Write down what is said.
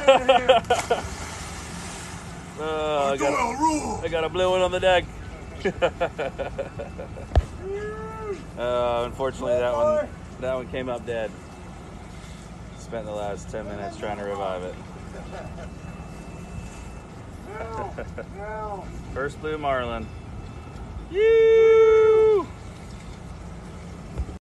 I got a blue one on the deck. Unfortunately, that one came up dead. Spent the last 10 minutes trying to revive it. First Blue Marlin. Yee!